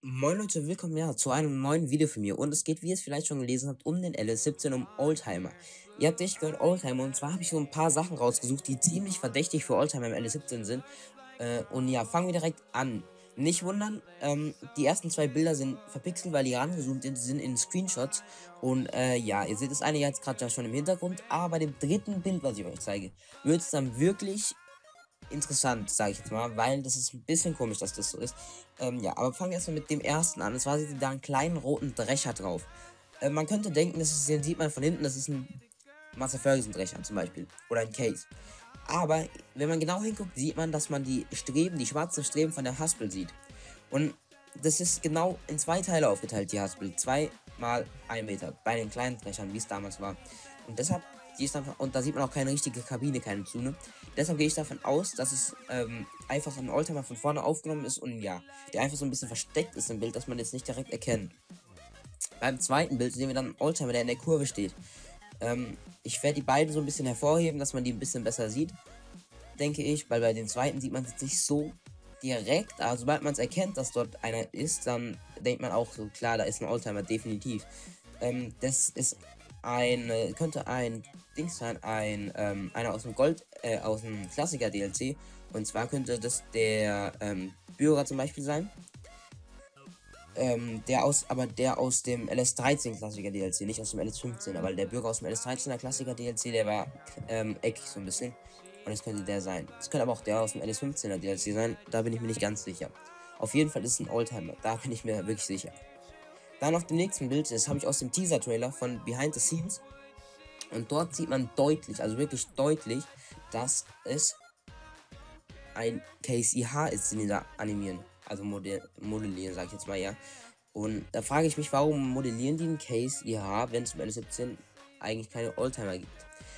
Moin Leute, willkommen zu einem neuen Video von mir. Und es geht, wie ihr es vielleicht schon gelesen habt, um den LS17, um Oldtimer. Ihr habt richtig gehört, Oldtimer. Und zwar habe ich so ein paar Sachen rausgesucht, die ziemlich verdächtig für Oldtimer im LS17 sind. Und ja, fangen wir direkt an. Nicht wundern, die ersten zwei Bilder sind verpixelt, weil die rangezoomt sind in Screenshots. Und ja, ihr seht das eine jetzt gerade schon im Hintergrund. Aber bei dem dritten Bild, was ich euch zeige, wird es dann wirklich interessant, sage ich jetzt mal, weil das ist ein bisschen komisch, dass das so ist. Ja, aber fangen wir erstmal mit dem ersten an. Und zwar sieht da einen kleinen roten Drescher drauf. Man könnte denken, den sieht man von hinten, das ist ein Master Ferguson Drescher zum Beispiel. Oder ein Case. Aber wenn man genau hinguckt, sieht man, dass man die Streben, die schwarzen Streben von der Haspel sieht. Und das ist genau in zwei Teile aufgeteilt, die Haspel. 2 mal 1 Meter. Bei den kleinen Drechern, wie es damals war. Und deshalb, und da sieht man auch keine richtige Kabine, keine Zune. Deshalb gehe ich davon aus, dass es einfach ein Oldtimer von vorne aufgenommen ist und ja, der einfach so ein bisschen versteckt ist im Bild, dass man jetzt nicht direkt erkennt. Beim zweiten Bild sehen wir dann einen Oldtimer, der in der Kurve steht. Ich werde die beiden so ein bisschen hervorheben, dass man die ein bisschen besser sieht, denke ich, weil bei den zweiten sieht man es nicht so direkt, aber sobald man es erkennt, dass dort einer ist, dann denkt man auch so, klar, da ist ein Oldtimer, definitiv. Das ist könnte ein Ding sein, einer aus dem aus dem Klassiker-DLC. Und zwar könnte das der Bürger zum Beispiel sein. Der aus dem LS13 Klassiker DLC, nicht aus dem LS15, aber der Bürger aus dem LS13er Klassiker DLC, der war eckig so ein bisschen. Und das könnte der sein. Es könnte aber auch der aus dem LS15er DLC sein, da bin ich mir nicht ganz sicher. Auf jeden Fall ist es ein Oldtimer, da bin ich mir wirklich sicher. Dann auf dem nächsten Bild, das habe ich aus dem Teaser-Trailer von Behind the Scenes. Und dort sieht man deutlich, also wirklich deutlich, dass es ein Case IH ist, den die da animieren. Also modellieren, sag ich jetzt mal, ja. Und da frage ich mich, warum modellieren die einen Case IH, wenn es im L17 eigentlich keine Oldtimer gibt.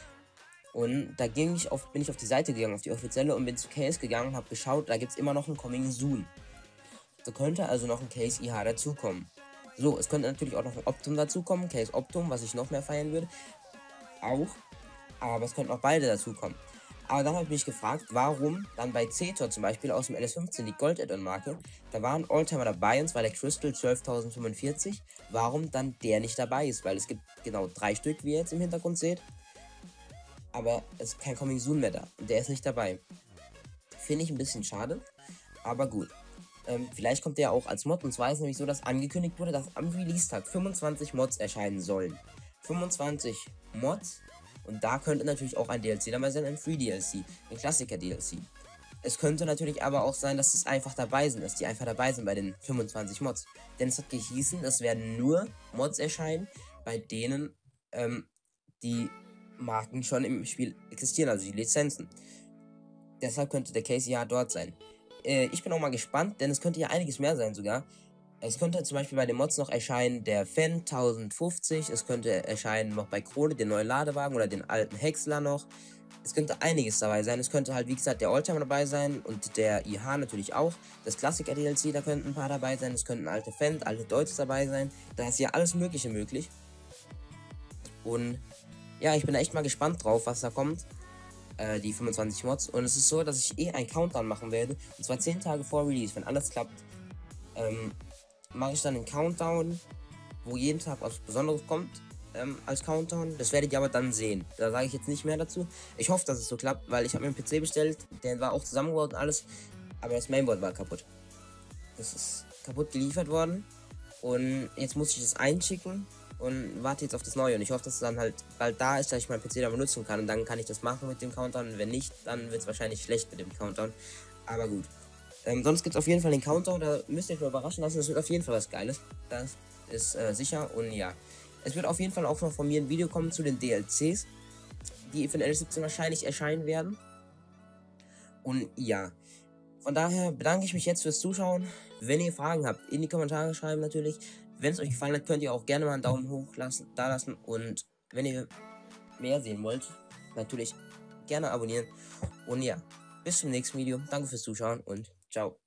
Und da bin ich auf die Seite gegangen, auf die offizielle, und bin zu Case gegangen und habe geschaut, da gibt es immer noch ein Coming Soon. Da könnte also noch ein Case IH dazukommen. So, es könnte natürlich auch noch ein Optum dazukommen, Case Optum, was ich noch mehr feiern würde. Auch, aber es könnten auch beide dazukommen. Aber dann habe ich mich gefragt, warum dann bei Cetor zum Beispiel aus dem LS15 die Gold-Add-on-Marke, da war ein Oldtimer dabei, und zwar der Crystal 12.045, warum dann der nicht dabei ist, weil es gibt genau 3 Stück, wie ihr jetzt im Hintergrund seht, aber es ist kein Coming Soon mehr da und der ist nicht dabei. Finde ich ein bisschen schade, aber gut. Vielleicht kommt der auch als Mod, und zwar ist es nämlich so, dass angekündigt wurde, dass am Release-Tag 25 Mods erscheinen sollen. 25 Mods, und da könnte natürlich auch ein DLC dabei sein, ein Free DLC, ein Klassiker DLC. Es könnte natürlich aber auch sein, dass es einfach dabei sind, dass die einfach dabei sind bei den 25 Mods. Denn es hat gehießen, es werden nur Mods erscheinen, bei denen die Marken schon im Spiel existieren, also die Lizenzen. Deshalb könnte der Case ja dort sein. Ich bin auch mal gespannt, denn es könnte ja einiges mehr sein sogar. Es könnte zum Beispiel bei den Mods noch erscheinen der Fan 1050, es könnte erscheinen noch bei Krone den neuen Ladewagen oder den alten Häcksler noch. Es könnte einiges dabei sein. Es könnte halt, wie gesagt, der Oldtimer dabei sein und der IH natürlich auch. Das Klassiker-DLC, da könnten ein paar dabei sein. Es könnten alte Fans, alte Deutsche dabei sein. Da ist ja alles Mögliche möglich. Und ja, ich bin da echt mal gespannt drauf, was da kommt. Die 25 Mods. Und es ist so, dass ich einen Countdown machen werde. Und zwar 10 Tage vor Release, wenn alles klappt. Mache ich dann einen Countdown, wo jeden Tag was Besonderes kommt als Countdown. Das werdet ihr aber dann sehen. Da sage ich jetzt nicht mehr dazu. Ich hoffe, dass es so klappt, weil ich habe mir einen PC bestellt, der war auch zusammengebaut und alles, aber das Mainboard war kaputt. Das ist kaputt geliefert worden und jetzt muss ich es einschicken und warte jetzt auf das Neue. Und ich hoffe, dass es dann halt bald da ist, dass ich meinen PC da benutzen kann, und dann kann ich das machen mit dem Countdown. Und wenn nicht, dann wird es wahrscheinlich schlecht mit dem Countdown. Aber gut. Sonst gibt es auf jeden Fall den Countdown, da müsst ihr euch mal überraschen lassen, das wird auf jeden Fall was Geiles. Das ist sicher, und ja. Es wird auf jeden Fall auch noch von mir ein Video kommen zu den DLCs, die für den L17 wahrscheinlich erscheinen werden. Und ja, von daher bedanke ich mich jetzt fürs Zuschauen. Wenn ihr Fragen habt, in die Kommentare schreiben natürlich. Wenn es euch gefallen hat, könnt ihr auch gerne mal einen Daumen hoch da lassen. Und wenn ihr mehr sehen wollt, natürlich gerne abonnieren. Und ja, bis zum nächsten Video. Danke fürs Zuschauen und ciao.